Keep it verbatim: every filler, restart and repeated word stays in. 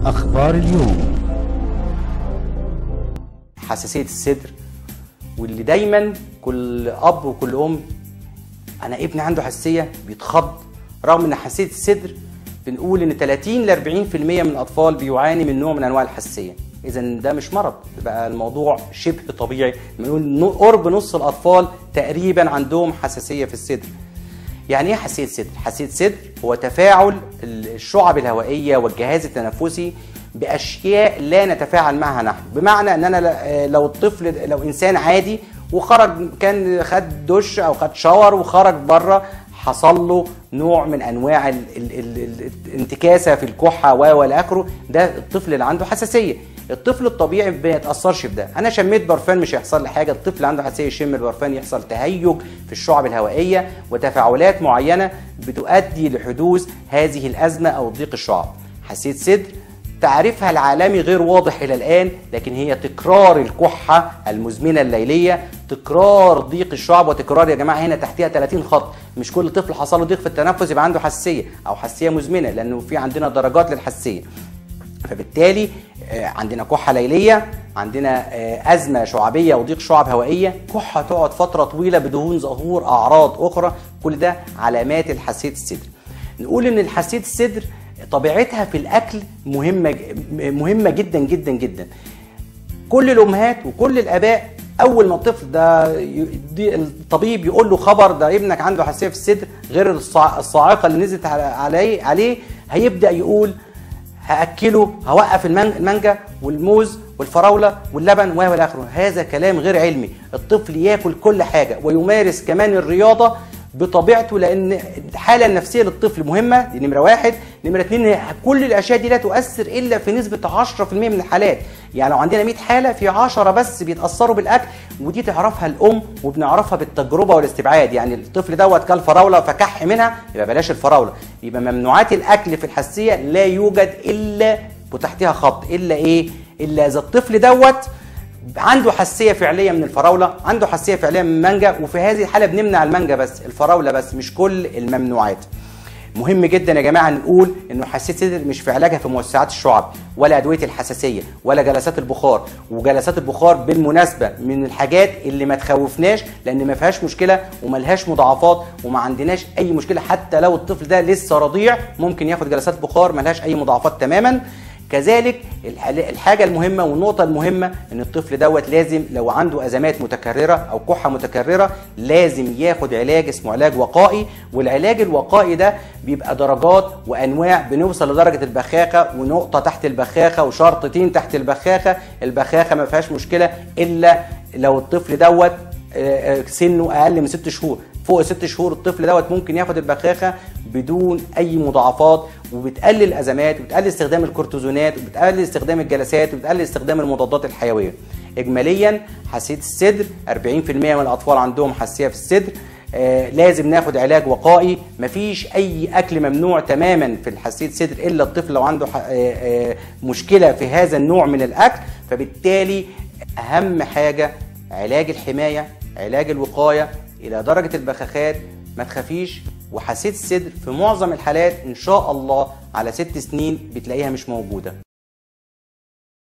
أخبار اليوم. حساسية الصدر، واللي دايما كل أب وكل أم أنا ابني عنده حساسية بيتخض، رغم إن حساسية الصدر بنقول إن ثلاثين ل أربعين بالمئة من الأطفال بيعاني من نوع من أنواع الحساسية، إذا ده مش مرض، بقى الموضوع شبه طبيعي، بنقول قرب نص الأطفال تقريبا عندهم حساسية في الصدر. يعني ايه حساسية صدر؟ حساسية صدر هو تفاعل الشعب الهوائية والجهاز التنفسي بأشياء لا نتفاعل معها نحن، بمعنى ان انا لو الطفل لو انسان عادي وخرج كان خد دش او خد شاور وخرج بره حصل له نوع من انواع ال ال ال الانتكاسة في الكحة والى اخره، ده الطفل اللي عنده حساسية. الطفل الطبيعي ما يتاثرش بده، انا شميت برفان مش هيحصل لي حاجه، الطفل اللي عنده حساسيه يشم البرفان يحصل تهيج في الشعب الهوائيه وتفاعلات معينه بتؤدي لحدوث هذه الازمه او ضيق الشعب. حساسيه صدر تعريفها العالمي غير واضح الى الان، لكن هي تكرار الكحه المزمنه الليليه، تكرار ضيق الشعب، وتكرار يا جماعه هنا تحتها ثلاثين خط، مش كل طفل حصل له ضيق في التنفس يبقى عنده حساسيه او حساسيه مزمنه، لانه في عندنا درجات للحساسيه. فبالتالي عندنا كحة ليلية، عندنا أزمة شعبية وضيق شعب هوائية، كحة تقعد فترة طويلة بدون ظهور أعراض أخرى، كل ده علامات الحساسية الصدر. نقول إن الحساسية الصدر طبيعتها في الأكل مهمة مهمة جدا جدا جدا. كل الأمهات وكل الآباء أول ما الطفل ده الطبيب يقول له خبر ده ابنك عنده حساسية في الصدر غير الصاعقة اللي نزلت عليه عليه هيبدأ يقول هأكله، هوقف المانجا والموز والفراولة واللبن والى اخره. هذا كلام غير علمي، الطفل ياكل كل حاجة ويمارس كمان الرياضة بطبيعته، لأن الحالة النفسية للطفل مهمة، دي نمرة واحد. نمرة اتنين، كل الأشياء دي لا تؤثر إلا في نسبة عشرة بالمئة من الحالات، يعني لو عندنا مئة حالة في عشرة بس بيتأثروا بالأكل، ودي تعرفها الأم وبنعرفها بالتجربة والاستبعاد. يعني الطفل دوت كل فراولة فكح منها يبقى بلاش الفراولة، يبقى ممنوعات الأكل في الحساسية لا يوجد إلا وتحتها خط، إلا إيه؟ إلا إذا الطفل دوت عنده حساسيه فعليه من الفراوله، عنده حساسيه فعليه من المانجا، وفي هذه الحاله بنمنع المانجا بس، الفراوله بس، مش كل الممنوعات. مهم جدا يا جماعه نقول انه حساسيه الصدر مش في علاجها في موسعات الشعب ولا ادويه الحساسيه ولا جلسات البخار، وجلسات البخار بالمناسبه من الحاجات اللي ما تخوفناش لان ما فيهاش مشكله وما لهاش مضاعفات وما عندناش اي مشكله، حتى لو الطفل ده لسه رضيع ممكن ياخد جلسات بخار ما لهاش اي مضاعفات تماما. كذلك الحاجة المهمة والنقطة المهمة ان الطفل دوت لازم لو عنده ازمات متكررة او كحة متكررة لازم ياخد علاج اسمه علاج وقائي، والعلاج الوقائي ده بيبقى درجات وانواع، بنوصل لدرجة البخاخة ونقطة تحت البخاخة وشرطتين تحت البخاخة. البخاخة ما فيهاش مشكلة الا لو الطفل دوت سنه اقل من ست شهور، فوق ست شهور الطفل دوت ممكن ياخد البخاخه بدون اي مضاعفات، وبتقلل الازمات وبتقلل استخدام الكورتيزونات وبتقلل استخدام الجلسات وبتقلل استخدام المضادات الحيويه. اجماليا حساسيه الصدر أربعين بالمئة من الاطفال عندهم حساسيه في الصدر، آه لازم ناخد علاج وقائي، مفيش اي اكل ممنوع تماما في حساسيه الصدر الا الطفل لو عنده آه آه مشكله في هذا النوع من الاكل. فبالتالي اهم حاجه علاج الحمايه، علاج الوقايه الى درجه البخاخات، ما تخافيش. وحساسيه الصدر في معظم الحالات ان شاء الله على ست سنين بتلاقيها مش موجوده.